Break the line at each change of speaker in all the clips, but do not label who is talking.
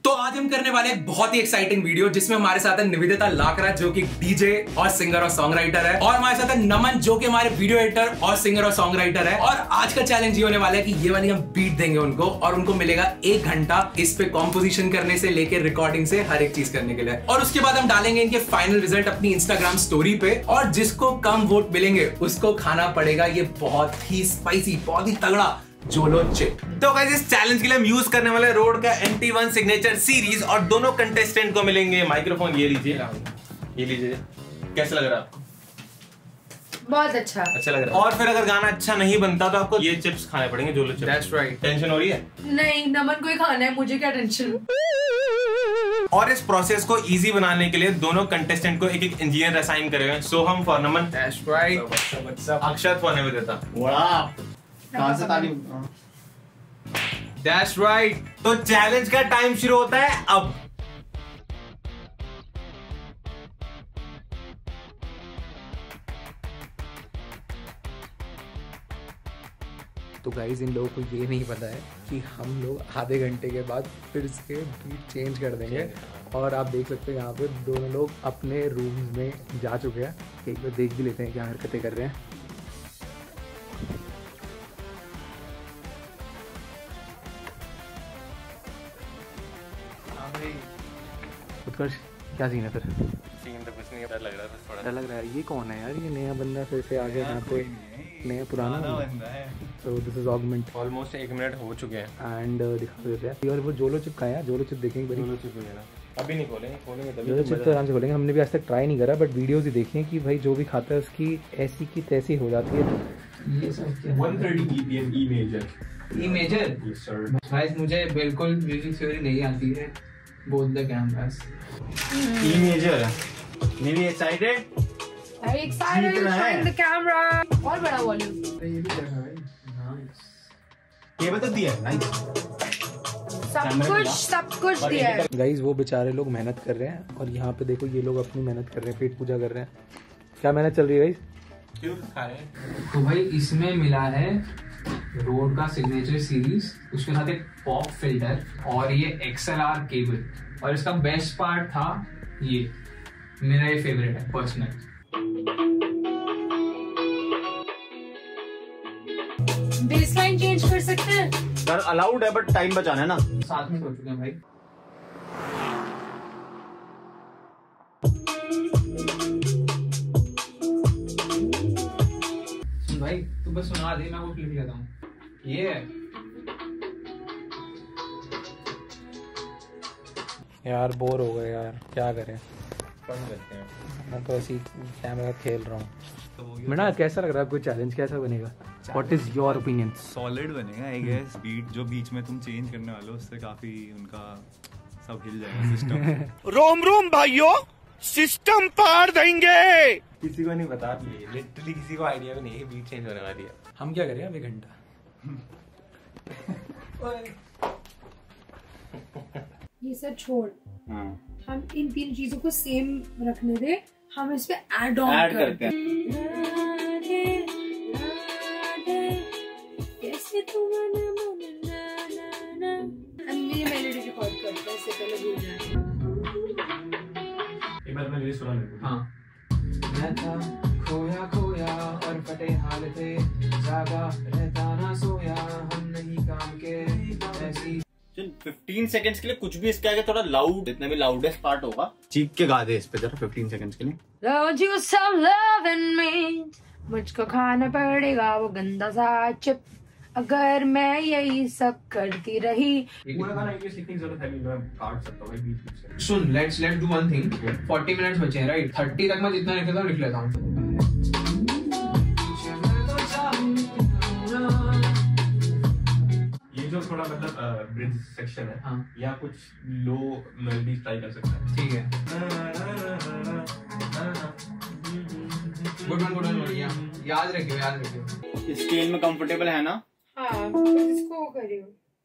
तो आज हम करने वाले एक बहुत ही एक्साइटिंग वीडियो जिसमें हमारे साथ है निवेदिता लाकरा जो कि डीजे और सिंगर और सॉन्ग राइटर है, और हमारे साथ है नमन जो कि हमारे वीडियो एडिटर और सिंगर और सॉन्ग राइटर है। और आज का चैलेंज ये होने वाला है कि ये वाली हम बीट देंगे उनको और उनको मिलेगा 1 घंटा इस पे कॉम्पोजिशन करने से लेकर रिकॉर्डिंग से हर एक चीज करने के लिए। और उसके बाद हम डालेंगे इनके फाइनल रिजल्ट अपनी इंस्टाग्राम स्टोरी पे, और जिसको कम वोट मिलेंगे उसको खाना पड़ेगा ये बहुत ही स्पाइसी, बहुत ही तगड़ा जोलो चिप।
तो गाइस इस चैलेंज के लिए हम यूज करने वाले रोड का NT1 सिग्नेचर सीरीज, और दोनों कंटेस्टेंट को मिलेंगे माइक्रोफोन। ये लीजिए, ये लीजिए। कैसा लग रहा है आपको?
बहुत अच्छा
लग रहा है। और फिर अगर गाना अच्छा नहीं बनता तो आपको ये चिप्स खाने पड़ेंगे, जोलो चिप्स।
That's right।
टेंशन हो रही है?
नहीं, नमन को ही खाना है, मुझे क्या टेंशन।
और इस प्रोसेस को इजी बनाने के लिए दोनों कंटेस्टेंट को एक एक इंजीनियर असाइन करे हुए हैं। Soham for Naman,
That's right।
Akshat for Nivedita.
कहां से ताली?
That's right।
तो चैलेंज का टाइम शुरू होता है अब।
तो गाइज इन लोगों को ये नहीं पता है कि हम लोग आधे घंटे के बाद फिर से बीट चेंज कर देंगे। और आप देख सकते हैं यहाँ पे दोनों लोग अपने रूम्स में जा चुके हैं। एक बार देख भी लेते हैं क्या हरकतें कर रहे हैं। उत्कर्ष क्या सीन है फिर?
सीन तो कुछ नहीं है, डर लग रहा है थोड़ा।
डर लग रहा है। ये कौन है यार? ये नया बंदा फिर से आ गया यहाँ पे, नया पुराना
बंदा है।
तो this is augment.
Almost 1 minute हो चुके हैं
एंड दिखा देते हैं। और वो जोलो चिप का है, जोलो चिप देखेंगे बड़ी।
जोलो चिप वगैरह अभी नहीं खोलेंगे तभी।
जोलो चिप तो आराम से खोलेंगे। हमने भी आज तक ट्राई नहीं करा, बट वीडियोस ही देखी हैं कि भाई जो भी खाता है उसकी ऐसी की तैसी हो जाती है। ये सब
130 BPM E major.
E major
yes sir.
Guys मुझे बिल्कुल म्यूजिक थ्योरी नहीं आती है। Both the cameras
E major. maybe excited?
Very excited to find the camera. और बड़ा वॉल्यूम।
ये भी लगा है। नाइस।
ये बता दिया नाइस।
सब कुछ दिया है।
गाइस वो बेचारे लोग मेहनत कर रहे हैं और यहाँ पे देखो ये लोग अपनी मेहनत कर रहे हैं, पेट पूजा कर रहे हैं। क्या मेहनत चल रही है गाइस?
क्यों खा रहे हैं?
तो भाई इसमें मिला है रोड का सिग्नेचर सीरीज, उसके साथ एक पॉप फिल्टर और ये XLR केबल। और इसका बेस्ट पार्ट था ये, मेरा ये फेवरेट है पर्सनल।
बेसलाइन चेंज कर सकते हैं
सर, अलाउड है बट टाइम बचाना है ना।
साथ में सोच चुके हैं भाई। सुन भाई तू बस सुना दे, मैं वो लिख लेता हूँ। ये है
यार बोर हो गए यार, क्या करें।
फन करते हैं।
मैं तो ऐसी कैमरा खेल रहा हूँ। मृणाल कैसा लग रहा है? कोई चैलेंज कैसा बनेगा? What is your opinion?
Solid बनेगा आई गेस। बीट जो बीच में तुम चेंज करने वाले हो उससे काफी उनका सब हिल जाएगा सिस्टम।
रोम रोम भाइयों, सिस्टम पार देंगे।
किसी को नहीं बता, लिटरली किसी को आइडिया भी नहीं है बीट चेंज होने वाली है।
हम क्या करें अब 1 घंटा?
ये सब छोड़, हम इन 3 चीजों को सेम रखने दे, हम इस पे ऐड ऑन करते हैं। कैसे तुम मेरी मेलोडी रिकॉर्ड करते हैं, इससे पहले भूल जाए।
एक बार मैं लिरिक्स सुना लेता हूं।
हाँ। मैं था खोया खोया और फटे हाल थे, जागा रहता ना सोया, हम नहीं काम के ऐसी।
15 सेकंड्स के लिए कुछ भी इसके आगे थोड़ा लाउड, जितना भी लाउडेस्ट पार्ट होगा चीख के गा दे इस पे जरा 15 सेकंड्स के लिए।
Don't you stop loving me, मुझको खाना पड़ेगा वो गंदा सा चिप, अगर मैं यही सब करती रही।
पूरा गाना इंग्लिश लिखने की जरूरत है नहीं, मैं काट सकता हूं भाई बीच में।
सुन, let's do one thing. 40 minutes बचे हैं राइट? 30 तक मैं जितना लिख लेता हूँ लिख लेता हूँ।
ये जो थोड़ा मतलब ब्रिज सेक्शन है,
हाँ।
या कुछ लो मेलोडी ट्राई कर सकता है।
ठीक है, गुड वन याद रखियो।
स्केल में कंफर्टेबल है ना?
हाँ, इसको करियो।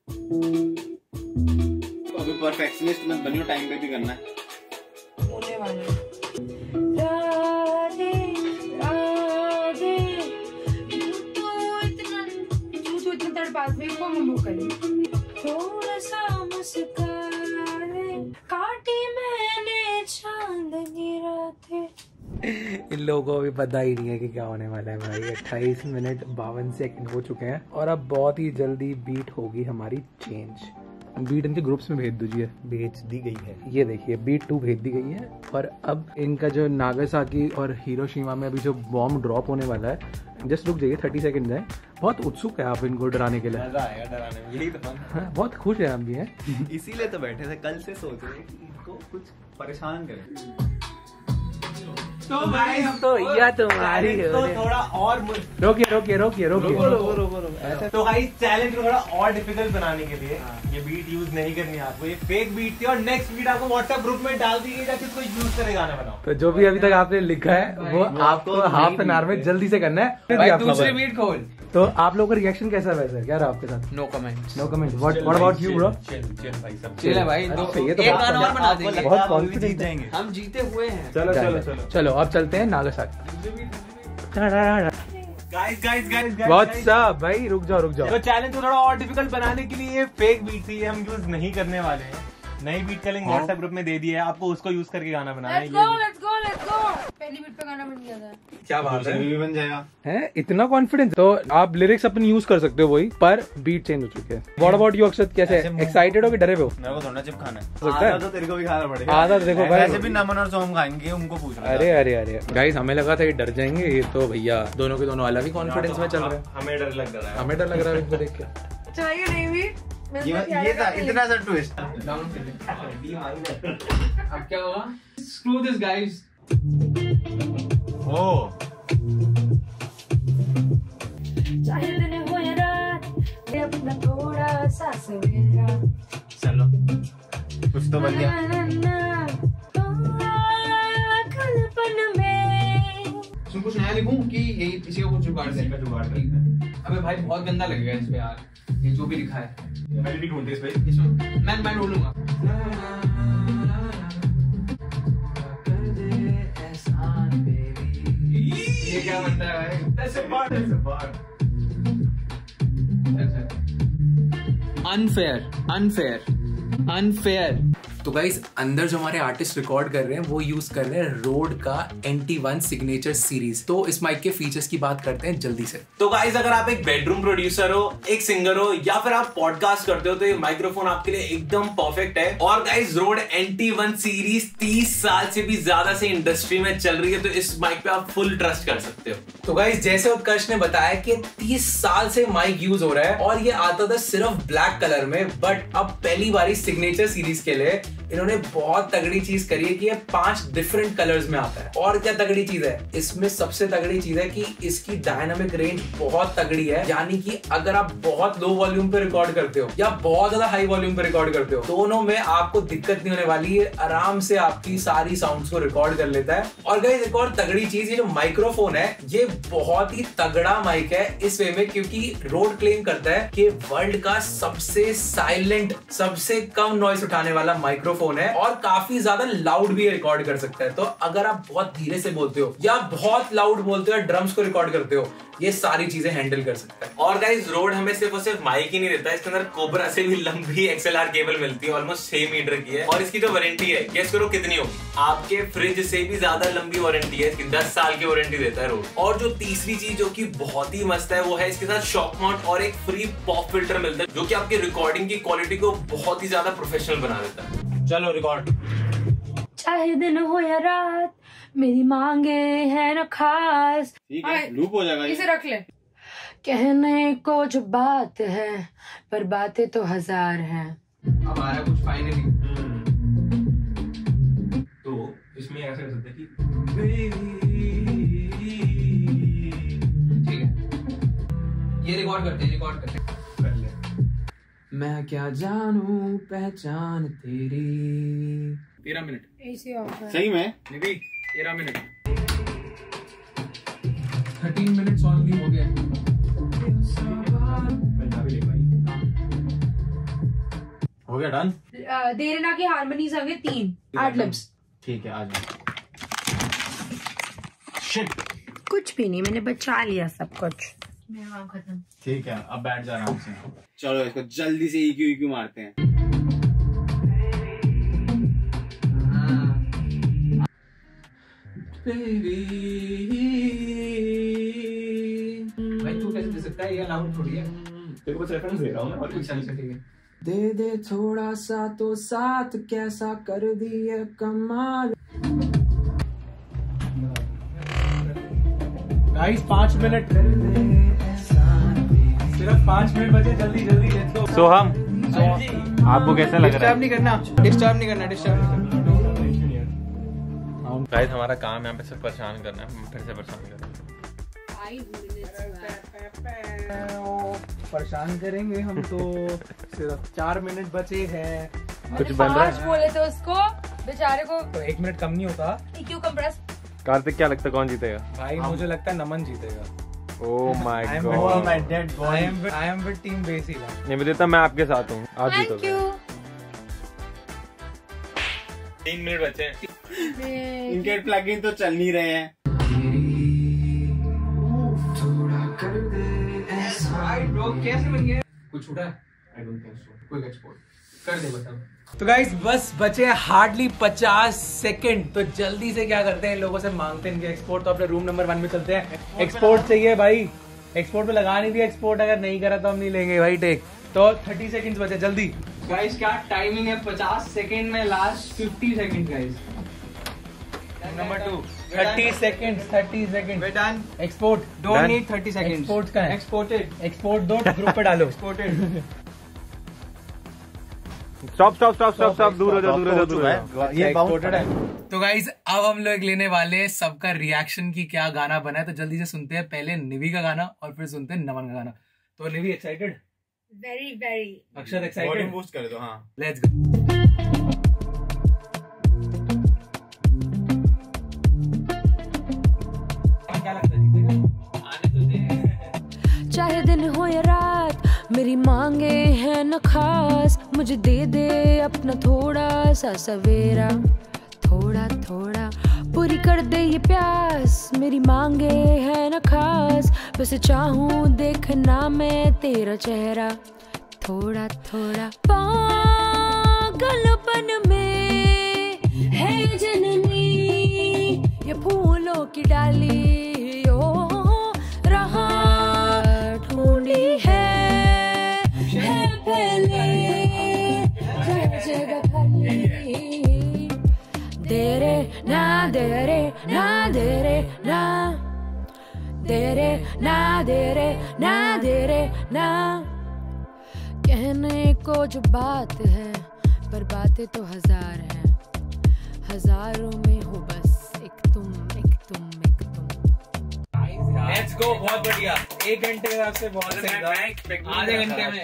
अभी परफेक्शनिस्ट मत बनियो, टाइम पे भी करना है।
होने वाला है। राधे राधे, तू तो इतना तड़पात में को हम करें। थोड़ा सा मुस्कान
लोगों को भी पता ही नहीं है कि क्या होने वाला है भाई। 28 मिनट 52 सेकंड हो चुके हैं और अब बहुत ही जल्दी बीट होगी हमारी चेंज। बीट इनके ग्रुप्स में भेज दीजिए। भेज दी गई है, ये देखिए बीट 2 भेज दी गई है। और अब इनका जो नागासाकी और हिरोशिमा में अभी जो बॉम्ब ड्रॉप होने वाला है, जस्ट रुक जाइए 30 सेकंड है। बहुत उत्सुक है आप इनको डराने के लिए।
मजा आएगा डराने में, यही तो फन।
बहुत खुश है हम भी हैं।
इसीलिए तो बैठे थे, कल से सोच रहे कि इनको कुछ परेशान करें।
तो भाई हम तो या तुम्हारी
तो थोड़ा और
रोकिए।
तो भाई चैलेंज को थोड़ा और डिफिकल्ट बनाने के लिए ये बीट यूज नहीं करनी है आपको। ये फेक बीट थी और नेक्स्ट बीट आपको व्हाट्सएप ग्रुप में डाल दी गई ताकि इसको यूज करे गाना बनाओ।
तो जो भी अभी तक आपने लिखा है वो आपको हाफ एन आवर में जल्दी से करना है।
दूसरी बीट खोल।
तो आप लोगों का रिएक्शन कैसा वैसे क्या रहा आपके साथ?
No comment.
No comment. What about you bro?
Chill भाई सब
चिल है भाई।
ये तो
एक गाना और बना देंगे।
बहुत कॉन्फिडेंट
जाएंगे।
हम जीते हुए हैं।
चलो अब चलते हैं नागासाकी।
गाइस
व्हाट्स अप भाई, रुक जाओ
तो चैलेंज को थोड़ा और डिफिकल्ट बनाने के लिए ये फेक बीट थी, ये हम यूज नहीं करने वाले हैं। नई बीट का लिंक व्हाट्सएप ग्रुप में दे दिया है, आपको उसको यूज करके गाना बनाना है।
Let's go। पहली बीट पे गाना बन गया था।
क्या बात है,
भी बन जाएगा
है इतना कॉन्फिडेंस। तो आप लिरिक्स अपने यूज कर सकते हो वही, पर बीट चेंज हो चुके हैं। व्हाट अबाउट यू अक्षत, कैसे एक्साइटेड हो कि डरे हो?
मेरे को थोड़ा चिप खाना
सकता है।
है, तो तेरे को भी खाना पड़ेगा।
आधा देखो भाई,
वैसे भी नमन और सोम खाएंगे, उनको पूछ रहा था।
अरे गाइस हमें लगा था ये डर जाएंगे, ये तो भैया दोनों के दोनों अलग ही कॉन्फिडेंस में चल रहे हैं।
हमें डर लग रहा है,
हमें डर लग रहा है इनको देख के।
चाहिए नहीं भी
ये था इतना सा ट्विस्ट।
अब क्या होगा? Screw this guys.
ओ
चाहे दिन हो या रात, ये अपना थोड़ा सा सवेरा।
चलो कुछ तो बन गया।
कल्पना में
सुन कुछ नया लिखूं कि यही इसी का कुछ जुगाड़ दे? अबे भाई बहुत गंदा लगेगा इस पे यार, ये जो भी लिखा है।
मेलोडी ढूंढते इस पे।
इसमें मैं ढूंढूंगा। ये क्या बनता है भाई? अनफेयर।
तो गाइस अंदर जो हमारे आर्टिस्ट रिकॉर्ड कर रहे हैं वो यूज कर रहे हैं रोड का NT1 सिग्नेचर सीरीज। तो इस माइक के फीचर्स की बात करते हैं जल्दी से।
तो गाइस अगर आप एक बेडरूम प्रोड्यूसर हो, एक सिंगर हो या फिर आप पॉडकास्ट करते हो तो ये माइक्रोफोन आपके लिए एकदम परफेक्ट है। और गाइस रोड NT1 सीरीज 30 साल से भी ज्यादा से इंडस्ट्री में चल रही है, तो इस माइक पे आप फुल ट्रस्ट कर सकते हो। तो गाइस जैसे उत्कर्ष ने बताया कि 30 साल से माइक यूज हो रहा है और ये आता था सिर्फ ब्लैक कलर में, बट अब पहली बारी सिग्नेचर सीरीज के लिए इन्होंने बहुत तगड़ी चीज करी है कि ये 5 डिफरेंट कलर्स में आता है। और क्या तगड़ी चीज है इसमें? सबसे तगड़ी चीज है कि इसकी डायनामिक रेंज बहुत तगड़ी है। यानी कि अगर आप बहुत लो वॉल्यूम पे रिकॉर्ड करते हो या बहुत ज्यादा हाई वॉल्यूम पे रिकॉर्ड करते हो, दोनों में आपको दिक्कत नहीं होने वाली है। आराम से आपकी सारी साउंड्स को रिकॉर्ड कर लेता है। और गाइस एक और तगड़ी चीज, ये जो माइक्रोफोन है ये बहुत ही तगड़ा माइक है इस वे में, क्योंकि रोड क्लेम करता है कि वर्ल्ड का सबसे साइलेंट, सबसे कम नॉइस उठाने वाला माइक्रोफोन है और काफी ज्यादा लाउड भी रिकॉर्ड कर सकता है। तो अगर आप बहुत धीरे से बोलते हो या बहुत लाउड बोलते हो या ड्रम्स को रिकॉर्ड करते हो, ये सारी चीजें हैंडल कर सकता है। और गाइस रोड हमें सिर्फ और सिर्फ माइक ही नहीं देता, इसके अंदर कोबरा से भी लंबी XLR केबल मिलती है, ऑलमोस्ट 6 मीटर की है। और इसकी जो वारंटी है गेस करो कितनी होगी? आपके फ्रिज से भी ज्यादा लंबी वारंटी है इसकी, 10 साल की वारंटी देता है रोड। और जो तीसरी चीज जो की बहुत ही मस्त है वो है इसके साथ शॉक माउंट और एक फ्री पॉप फिल्टर मिलता है, जो की आपकी रिकॉर्डिंग की क्वालिटी को बहुत ही ज्यादा प्रोफेशनल बना देता है। चलो रिकॉर्ड।
चाहे दिन हो या रात, मेरी मांगे है ना खास।
ठीक है, लूप हो जाएगा।
इसे रख ले। कहने को जो बात है पर बातें तो 1000 हैं।
अब आ रहा कुछ फाइनली।
तो इसमें ऐसे कर सकते हैं कि
ठीक है, ये रिकॉर्ड करते हैं। मैं क्या जानूं पहचान तेरी।
13 मिनट
ऐसे ऑफ है।
सही में
13 मिनट
13 मिनट्स ओनली हो गया।
हो गया डन।
देरना की हारमोनीज आ गए 3 8 लिप्स।
ठीक है, आ जाओ।
कुछ भी नहीं, मैंने बचा लिया सब कुछ। मैं खत्म।
ठीक है, अब बैठ जा आराम से। चलो इसको जल्दी से EQ मारते हैं।
भाई तू कैसे दे सकता है, ये लाउड थोड़ी है।
तेरे को बस रेफरेंस दे रहा हूँ मैं और कुछ नहीं।
ठीक है। दे दे थोड़ा सा तो साथ, कैसा कर दिया कमाल।
गाइस 5 मिनट, सिर्फ 5 मिनट बचे, जल्दी जल्दी लेट्स गो।
सोहम, आपको कैसा लग रहा
डिस्टर्ब नहीं करना।
गाइस हमारा काम यहाँ पे सिर्फ परेशान करना है, फिर से परेशान करना है।
परेशान करेंगे हम तो। सिर्फ 4 मिनट बचे हैं।
कुछ बन रहा है बोले तो उसको बेचारे को
तो 1 मिनट कम नहीं होता।
क्यों कंप्रेस?
कार्तिक क्या लगता है कौन जीतेगा?
भाई मुझे लगता है नमन जीतेगा।
Oh my god,
I am with team Bessie.
Nivedita मैं आपके साथ हूँ, आप
थैंक
जीतोगे।
यू।
3 मिनट बचे हैं।
इनके प्लगइन तो चल नहीं रहे हैं।
कैसे बन गया? कुछ छूटा है? I don't think so. Quick export. कर दे बता।
तो गाइस बस बचे हार्डली 50 सेकंड। तो जल्दी से क्या करते हैं, लोगों से मांगते हैं इनके एक्सपोर्ट। तो अपने रूम नंबर 1 में चलते हैं। एक्सपोर्ट चाहिए भाई, एक्सपोर्ट पे लगा नहीं दिया एक्सपोर्ट, अगर नहीं करा तो हम नहीं लेंगे भाई टेक। तो 30 सेकंड्स बचे, जल्दी।
गाइस क्या टाइमिंग है? 50 सेकंड में last 50 second guys.
Number 2 30 seconds, 30 second.
We're done.
Export
Don't need 30 seconds.
Export का है,
Exported.
एक्सपोर्ट दो ग्रुप पे डालो।
Exported.
Stop stop stop stop stop, दूर हो जाओ, दूर हो जाओ, दूर हो जाओ।
ये बाउंड है। तो गाइज अब हम लोग लेने वाले सबका रिएक्शन की क्या गाना बना है। तो जल्दी से सुनते हैं पहले निवी का गाना और फिर सुनते हैं नमन का गाना। तो Nivi excited?
Very very.
Akshar excited?
Boost कर दो। हाँ
लेट्स गो। क्या लगता है जीतेगा? आने तो दे।
चाहे दिन हो या रात, मेरी मांगे हैं न खास, मुझे दे दे अपना थोड़ा सा सवेरा। थोड़ा थोड़ा पूरी कर दे ये प्यास, मेरी मांगे हैं न खास, बस चाहूं देखना मैं तेरा चेहरा। थोड़ा थोड़ा पागलपन में है जननी, ये फूलों की डाली ओ रहा ढूंढी है पहले जगह खाली। दे रे ना दे रे ना दे रे ना दे रे ना दे रे ना दे रे ना। कहने को जो बात है पर बातें तो 1000 हैं, हजारों में हो बस एक तुम एक तुम एक तुम।
लेट्स गो, बहुत बढ़िया। 1 घंटे के हिसाब से बहुत सही था। आधे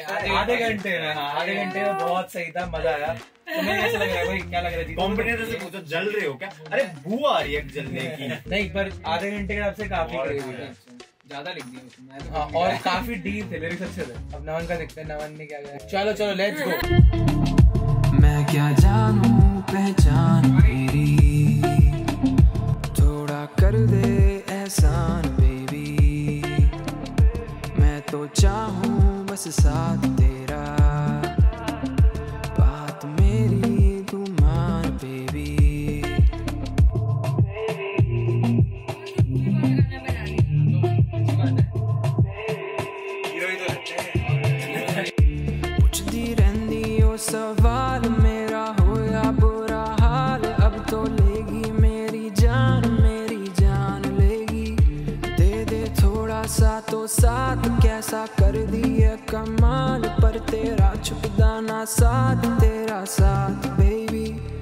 घंटे में बहुत सही था, मजा आया। तुम्हें कैसा लग रहा है भाई? क्या लग रहा है?
कॉम्पिटिटर से पूछो जल रहे हो क्या? अरे बू आ रही है जलने की।
नहीं, पर आधे घंटे के हिसाब से काफी क्रेजी था।
ज्यादा लिख दिया
और काफी डीप थे, लिरिक्स अच्छे थे। अब नमन का देखते हैं, नमन ने क्या किया। चलो चलो लेट्स गो।
मैं क्या जानूं पहचान मेरी, थोड़ा कर दे एहसान बेबी, मैं तो चाहूं बस साथ तेरा, बात मेरी तू मान बेबी। पूछती रहंदी ओ सवाल मेरा हो या बुरा हाल, अब तो लेगी मेरी जान लेगी। दे दे थोड़ा सा तो साथ, कैसा कर दिया कमाल, पर तेरा छुपदा ना साथ, तेरा साथ बेबी।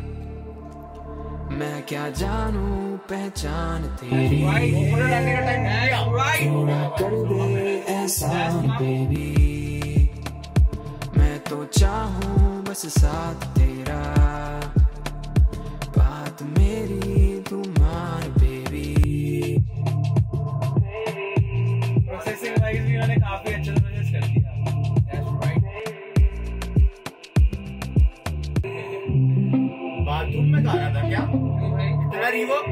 मैं क्या जानूं पहचान तेरी, थोड़ा कर दे एहसान बेबी, मैं तो चाहूं बस साथ तेरा, बात मेरी तू मान बेबी।
प्रोसेसिंग वाइज भी इन्होंने काफी अच्छे से मैनेज कर दिया।
बाथरूम में गाना था क्या? इतना रिवर्ब?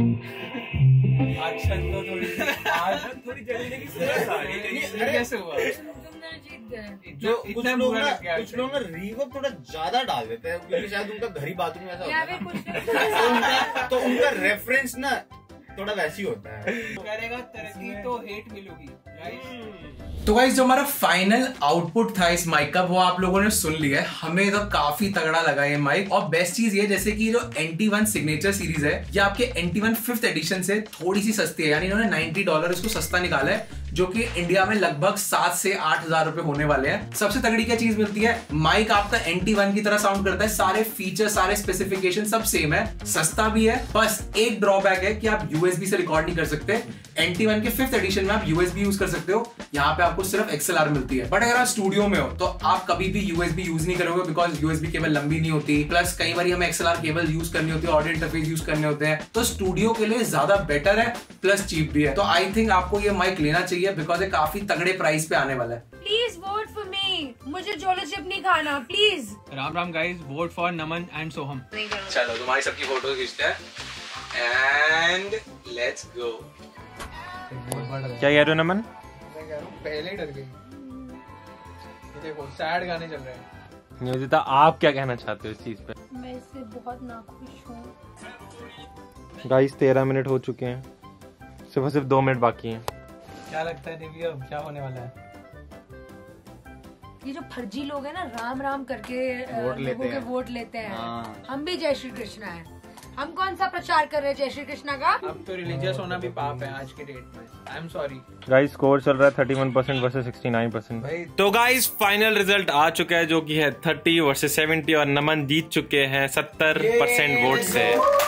एक्शन तो थोड़ी जल्दी की सूरत आ रही है। कैसे हुआ?
जो कुछ लोग ना रिवर्ब थोड़ा ज्यादा डाल देते हैं, क्योंकि शायद उनका घर ही बाथरूम ऐसा होता है ना। तो उनका रेफरेंस ना थोड़ा वैसी होता है।
करेगा तरक्की तो हेट मिलेगी।
तो गाइस जो हमारा फाइनल आउटपुट था इस माइक का वो आप लोगों ने सुन लिया है। हमें तो काफी तगड़ा लगा ये माइक। और बेस्ट चीज ये जैसे कि जो NT1 सिग्नेचर सीरीज है ये आपके NT1 5th एडिशन से थोड़ी सी सस्ती है, यानी इन्होंने $90 इसको सस्ता निकाला है, जो कि इंडिया में लगभग 7 से 8 हजार रुपए होने वाले हैं। सबसे तगड़ी क्या चीज मिलती है, माइक आपका NT1 की तरह साउंड करता है, सारे फीचर सारे स्पेसिफिकेशन सब सेम है, सस्ता भी है। बस एक ड्रॉबैक है कि आप USB से रिकॉर्ड नहीं कर सकते। NT1 के 5th एडिशन में आप USB यूज कर सकते हो, यहाँ पे आपको सिर्फ XLR मिलती है। बट अगर आप स्टूडियो में हो तो आप कभी भी USB यूज नहीं करोगे, बिकॉज USB केबल लंबी नहीं होती, प्लस कई बार हमें XLR केबल यूज करनी होती है, ऑडियो इंटरफेस यूज करने होते हैं, तो स्टूडियो के लिए ज्यादा बेटर है, प्लस चीप भी है। तो आई थिंक आपको ये माइक लेना चाहिए, बिकॉज ये काफी तगड़े प्राइस पे आने वाला है।
प्लीज वोट फॉर मी, मुझे जोलो चिप नहीं खाना please.
Ram Ram guys, vote for Naman and Soham.
चलो तुम्हारी सबकी फोटो खींचते हैं एंड लेट्स गो।
क्या कह रहे हो नमन?
मैं कह रहा हूँ पहले ही डर गई। ये देखो सैड गाने चल रहे हैं।
निवेदिता आप क्या कहना चाहते हो इस चीज पे?
मैं इससे बहुत नाखुश हूँ।
गाइस 13 मिनट हो चुके हैं, सिर्फ 2 मिनट बाकी हैं।
क्या लगता है देवी अब क्या होने वाला है?
ये जो फर्जी लोग हैं ना, राम राम करके लोगों के वोट लेते हैं। हम भी जय श्री कृष्णा है, हम कौन सा प्रचार कर रहे हैं जय श्री कृष्णा का?
अब तो रिलीजियस होना भी पाप है आज के डेट में। I am sorry
guys score चल रहा है 31% वर्सेस 69%।
तो गाइस फाइनल रिजल्ट आ चुका है जो कि है 30 वर्सेस 70 और नमन जीत चुके हैं 70% वोट से।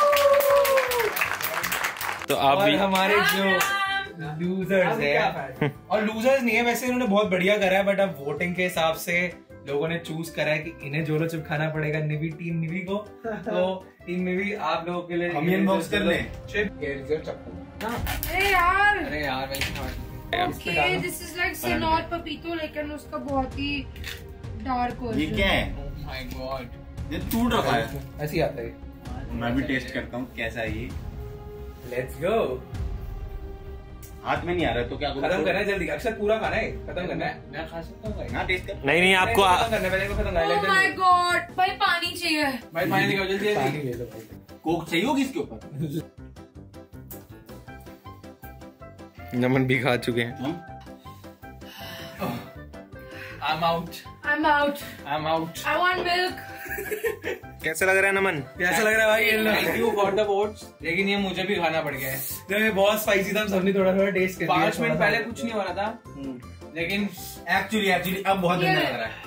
तो आप भी
हमारे जो लूजर्स है और लूजर्स नहीं है वैसे, इन्होंने बहुत बढ़िया करा है, बट अब वोटिंग के हिसाब से लोगों ने चूज करा है कि इन्हें जोलो चिप खाना पड़ेगा निवी टीम निवी को। तो टीम निवी आप लोगों के लिए
हम ये अनबॉक्स कर लें।
अरे यार,
अरे यार वैसे
ओके दिस इज लाइक सिनोर पपीतो, लेकिन उसका बहुत ही डार्क
ये
वर्जन।
क्या है?
ओह माय गॉड,
ये टूट रखा है।
ऐसे ही आता है।
मैं भी टेस्ट करता हूँ कैसा है ये।
Let's go.
हाथ में नहीं आ रहा तो क्या करूं?
खत्म करना है जल्दी, अक्सर पूरा खाना है, खत्म करना है।
मैं खा सकता हूँ भाई?
ना टेस्ट कर।
नहीं आपको
खत्म करना है, पहले इसको खत्म करना है।
ओह माय गॉड, भाई पानी चाहिए।
भाई पानी निकालो जल्दी
पानी
जल्दी।
ले लो भाई।
कोक चाहिए होगी इसके ऊपर?
नमन भी खा चुके हैं।
I am out,
I am out,
I am out.
I want milk.
कैसा लग रहा है नमन?
कैसा लग रहा है भाई ये?
Thank you for the votes, लेकिन ये मुझे भी खाना पड़ गया है।
ये बहुत स्पाइसी था, सबने थोड़ा थोड़ा टेस्ट कर लिया।
5 मिनट पहले कुछ नहीं हो रहा था, लेकिन
एक्चुअली अब बहुत गंदा लग रहा है।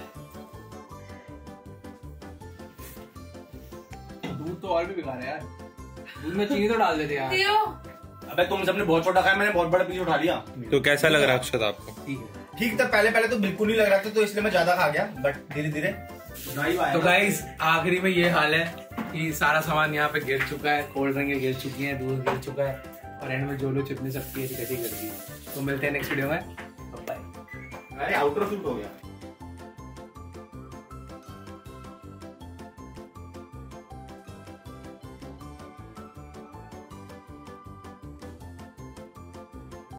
दूध तो और भी बेकार है यार, दूध में चीनी तो डाल देते यार।
दियो
अबे तुम सबने बहुत छोटा खाया, मैंने बहुत बड़ा पीस उठा लिया।
तो कैसा लग रहा है अक्षत आपको?
ठीक था, पहले तो बिल्कुल नहीं लग रहा था, तो इसलिए मैं ज्यादा खा गया, बट धीरे धीरे
तो गाइस आखिरी में ये हाल है कि सारा सामान यहाँ पे गिर चुका है, कोल्ड ड्रिंक गिर चुकी है, दूध गिर चुका है, और एंड में जोलो चिप ने सबकी ऐसी कर दी। तो मिलते हैं नेक्स्ट वीडियो में, बाय।
अरे आउटर शूट हो गया।